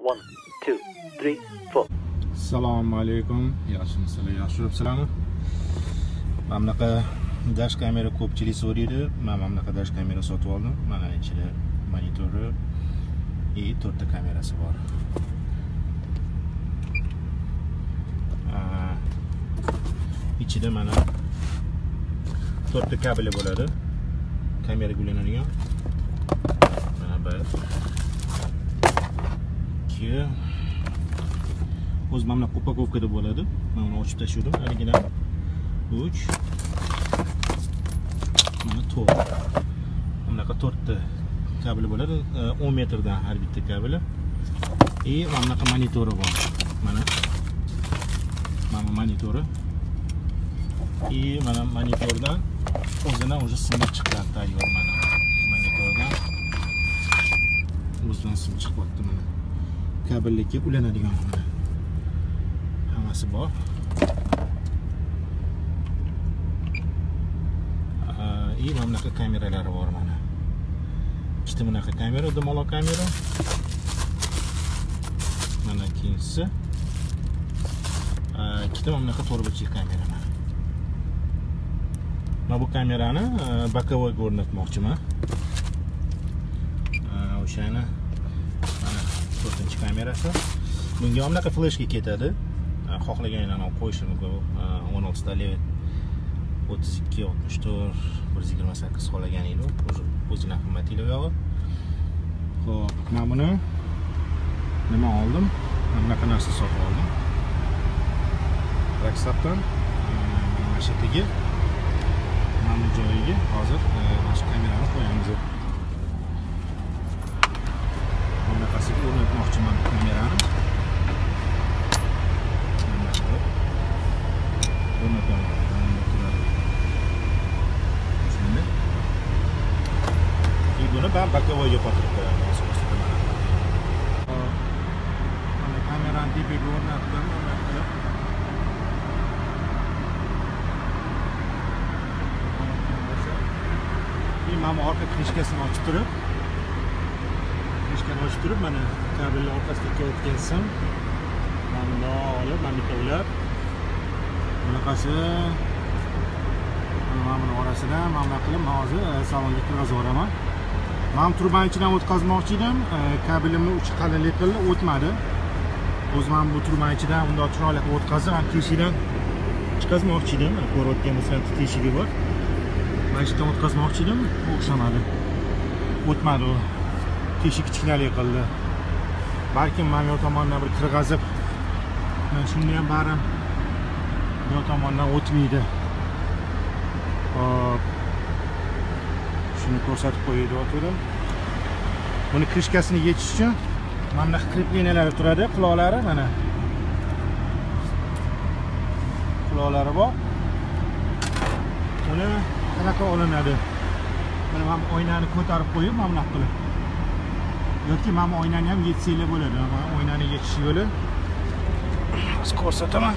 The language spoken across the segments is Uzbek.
1, 2, 3, 4. Assalomu alaykum. Yaxshimisizlar? Yaxshi yuribsizlarmi? Mana bunaqa dash kamera ko'pchilik so'raydi. Men mana bunaqa dash kamera sotib oldim. Mana ichida monitori и 4 ta kamerasi bor. İçida mana 4 ta kabeli bo'ladi. Kameraga ulanadigan. Mana bir 2 o'z mana upakovkada bo'ladi. Men uni ochib tashladim. Original 3 mana 4. Bunaqa 4 ta kabel bo'ladi. 10 metrdan har bitta kabeli. И mana bunaqa monitori bor. Mana monitori. И mana monitordan o'zidan уже sim chiqqan tayyor mana monitordan o'zidan sim chiqyapti mana. Kabellikka ulanadigan mana. Hammasi bor. И mana bunaqa kameralari bor mana. Ikkita bunaqa kamera, dumaloq kamera. Mana ikkinchisi. Ikkita mana bunaqa to'rtburchak kamera mana. Men bu kamerani bokovoyga o'rnatmoqchiman. O'shani mana 4-kamerasi. Bunga ham bunaqa fleshga ketadi. Xohlaganinglarni olib qo'yish mumkin. 16 tali 32, 64, 128 xohlaganingni o'zingizning qimmatinglar yog'i. Xo'p, men buni nima oldim? Mana bunaqa narsa sotib oldim. Raksapdan mashinaga mana joyiga hozir mana shu kamerani qo'yamiz. Bunaqasiga o'rnatmoqchiman kamerani. Buni ben bokovoyga qotirib qo'yaman asosida mana. Mana kamerani tepaga o'rnatdim, o'rnatdim. Mana orqa krishkasini ochib turib, mana kabelni orqasiga ketayotgan sim. Mana bundoq olib, mana bitta ulab. Bunaqasi mana buni orasidan mana qilib hozir salonga kirgizib yuboraman. Men turban ichidan o'tkazmoqchi edim. Kabelimni uchi qalinlik qildi, o'tmadi. O'zim ham bu turban ichidan undoq chiroyli qilib o'tkazib, ham teshidan chiqazmoqchi edim. Ko'rayotgan bo'lsangiz teshigi bor. Mana shundan o'tkazmoqchi edim, o'xshamadi. O'tmadi u. Teshik kichkinalik qildi. Balkim men yo tomondan bir kirg'azib, men shunda ham bari yo tomondan o'tmaydi. Hop. Shuni ko'rsatib qo'yib o'tirdim. Buni krishkasini yechish uchun mana bunaqa krepleniyalari turadi, quloqlari mana. Quloqlari bor. Uni qanaqa olinadi? Mana men oynani ko'tarib qo'yib, mana bunaqa qilib. Yoki men oynani ham yechsanglar bo'ladi. Mana oynani yechish yo'li. Hozir ko'rsataman.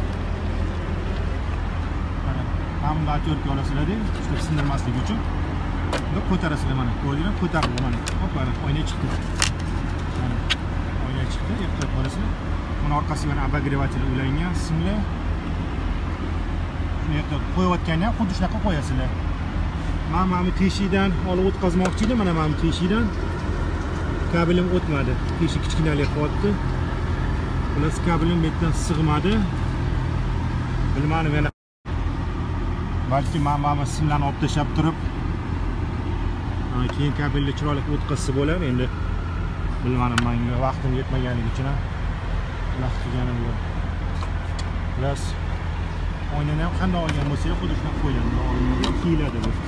Mana bunday atyorga olasizlar-da, ishni sindirmaslik uchun. Buni ko'tarasizlar mana. Ko'rdingizmi? Ko'tarildi mana. Hop, mana oyna chiqdi. Mana oyna chiqdi, ehtiyot bo'lasizlar. Buni orqasiga mana обогреватель ulangan simlar. Shuni ehtiyot qo'yayotganda ham xuddi shunaqa qo'yasizlar. Men mana teshikdan olib o'tkazmoqchi edim, mana men teshikdan kabelim o'tmadi. Teshik kichkinalik qilyapti. Plus kabelim bu yerdan sig'madi. Bilmadim yana. Balki men mana simlarni olib tashlab turib, keyin kabelni chiroyli o'tkazsa bo'lar. Endi bilmadim, menga vaqtim yetmaganligi uchun vaqt qilganim yo'q. Plus oynani ham qanday olgan bo'lsa, xuddi shunaqa qo'ygan. Oynaga kiyiladi bu.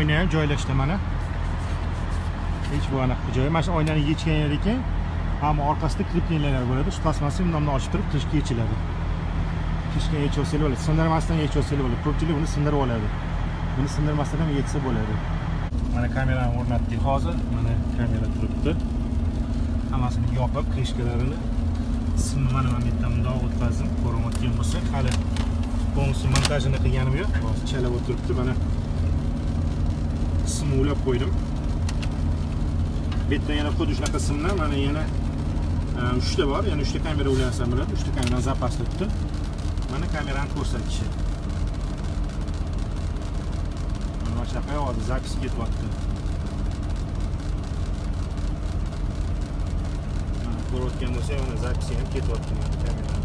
oyna ham joylashdi mana. Hech bu anaqa joyi. Mana shu oynani yechgandan keyin hamma orqasida kreplenlar bo'ladi. Shu tasmasi bundan ochib turib qishga yechiladi. Qishga yechib olsangiz bo'ladi. Sindirmasdan yechib olsangiz bo'ladi. Ko'pchilik buni sindirib oladi. Buni sindirmasdan ham yechsa bo'ladi. Mana kamerani o'rnatdik hozir. Mana kamera turibdi. Hammasini yopib, krishkalarini simni mana bu yerdan bundoq o'tkazdim. Ko'rinayotgan bo'lsa, hali bo'lmasa montajini qilganim yo'q. Hozir chalab o'tiribdi. Mana simni ulab qo'ydim. Bu yerda yana xuddi shunaqa simlar, mana yana 3 ta bor. Yana 3 ta kamera ulasam bo'ladi. 3 ta kamera zapas turibdi. Mana kamerani ko'rsatishi. Mana shunaqa hozir zapis ketyapti. Ko'rayotgan bo'lsa, mana zapisi ham ketyapti mana kamerani.